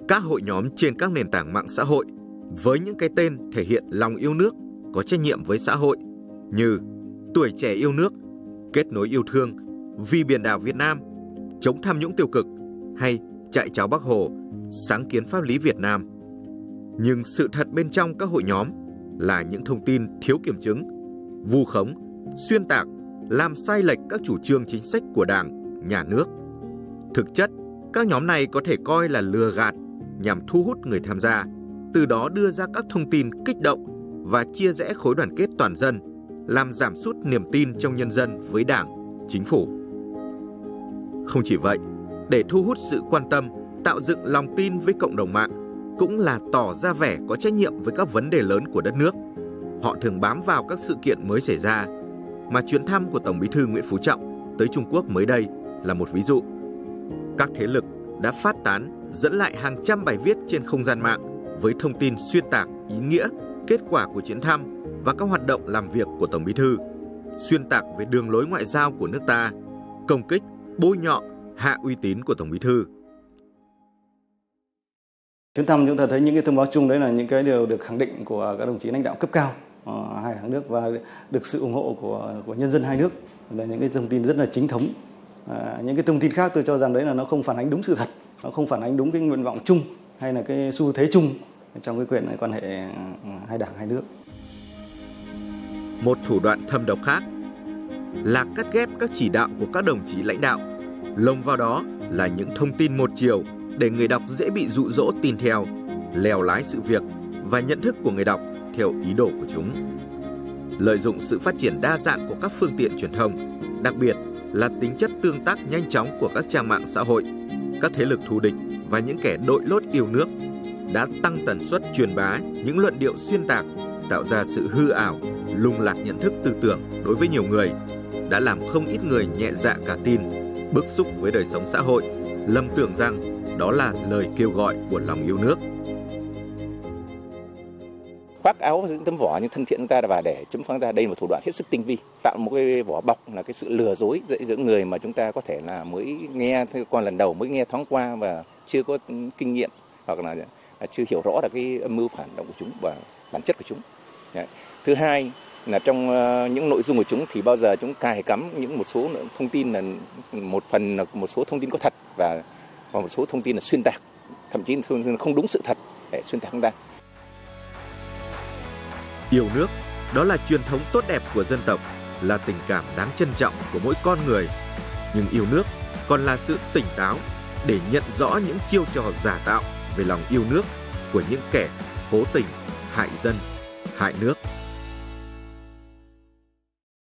Các hội nhóm trên các nền tảng mạng xã hội với những cái tên thể hiện lòng yêu nước, có trách nhiệm với xã hội như Tuổi Trẻ Yêu Nước, Kết Nối Yêu Thương, Vì Biển đảo Việt Nam, Chống tham nhũng tiêu cực hay Chạy cháo Bác Hồ, Sáng kiến pháp lý Việt Nam. Nhưng sự thật bên trong các hội nhóm là những thông tin thiếu kiểm chứng, vu khống, xuyên tạc, làm sai lệch các chủ trương chính sách của Đảng, Nhà nước. Thực chất, các nhóm này có thể coi là lừa gạt nhằm thu hút người tham gia, từ đó đưa ra các thông tin kích động và chia rẽ khối đoàn kết toàn dân, làm giảm sút niềm tin trong nhân dân với Đảng, Chính phủ. Không chỉ vậy, để thu hút sự quan tâm, tạo dựng lòng tin với cộng đồng mạng, cũng là tỏ ra vẻ có trách nhiệm với các vấn đề lớn của đất nước. Họ thường bám vào các sự kiện mới xảy ra, mà chuyến thăm của Tổng Bí thư Nguyễn Phú Trọng tới Trung Quốc mới đây là một ví dụ. Các thế lực đã phát tán, dẫn lại hàng trăm bài viết trên không gian mạng với thông tin xuyên tạc ý nghĩa, kết quả của chuyến thăm và các hoạt động làm việc của Tổng Bí thư, xuyên tạc về đường lối ngoại giao của nước ta, công kích, bôi nhọ, hạ uy tín của Tổng Bí thư. Chuyến thăm chúng ta thấy những cái thông báo chung đấy là những cái điều được khẳng định của các đồng chí lãnh đạo cấp cao hai đảng nước và được sự ủng hộ của nhân dân hai nước, là những cái thông tin rất là chính thống. Những cái thông tin khác tôi cho rằng đấy là nó không phản ánh đúng sự thật, nó không phản ánh đúng cái nguyện vọng chung hay là cái xu thế chung trong cái quan hệ hai đảng hai nước. Một thủ đoạn thâm độc khác là cắt ghép các chỉ đạo của các đồng chí lãnh đạo, lồng vào đó là những thông tin một chiều để người đọc dễ bị dụ dỗ tin theo, lèo lái sự việc và nhận thức của người đọc theo ý đồ của chúng. Lợi dụng sự phát triển đa dạng của các phương tiện truyền thông, đặc biệt là tính chất tương tác nhanh chóng của các trang mạng xã hội, các thế lực thù địch và những kẻ đội lốt yêu nước đã tăng tần suất truyền bá những luận điệu xuyên tạc, tạo ra sự hư ảo, lung lạc nhận thức tư tưởng đối với nhiều người, đã làm không ít người nhẹ dạ cả tin, bức xúc với đời sống xã hội, lầm tưởng rằng đó là lời kêu gọi của lòng yêu nước. Khoác áo những tấm vỏ như thân thiện chúng ta và để chấm phán ra đây là một thủ đoạn hết sức tinh vi, tạo một cái vỏ bọc là cái sự lừa dối giữa người mà chúng ta có thể là mới nghe qua lần đầu, mới nghe thoáng qua và chưa có kinh nghiệm hoặc là chưa hiểu rõ được cái âm mưu phản động của chúng và bản chất của chúng. Đấy. Thứ hai là trong những nội dung của chúng thì bao giờ chúng cài cắm những một số thông tin, là một phần là một số thông tin có thật và một số thông tin là xuyên tạc, thậm chí không đúng sự thật để xuyên tạc chúng ta. Yêu nước, đó là truyền thống tốt đẹp của dân tộc, là tình cảm đáng trân trọng của mỗi con người. Nhưng yêu nước còn là sự tỉnh táo để nhận rõ những chiêu trò giả tạo về lòng yêu nước của những kẻ cố tình hại dân, hại nước.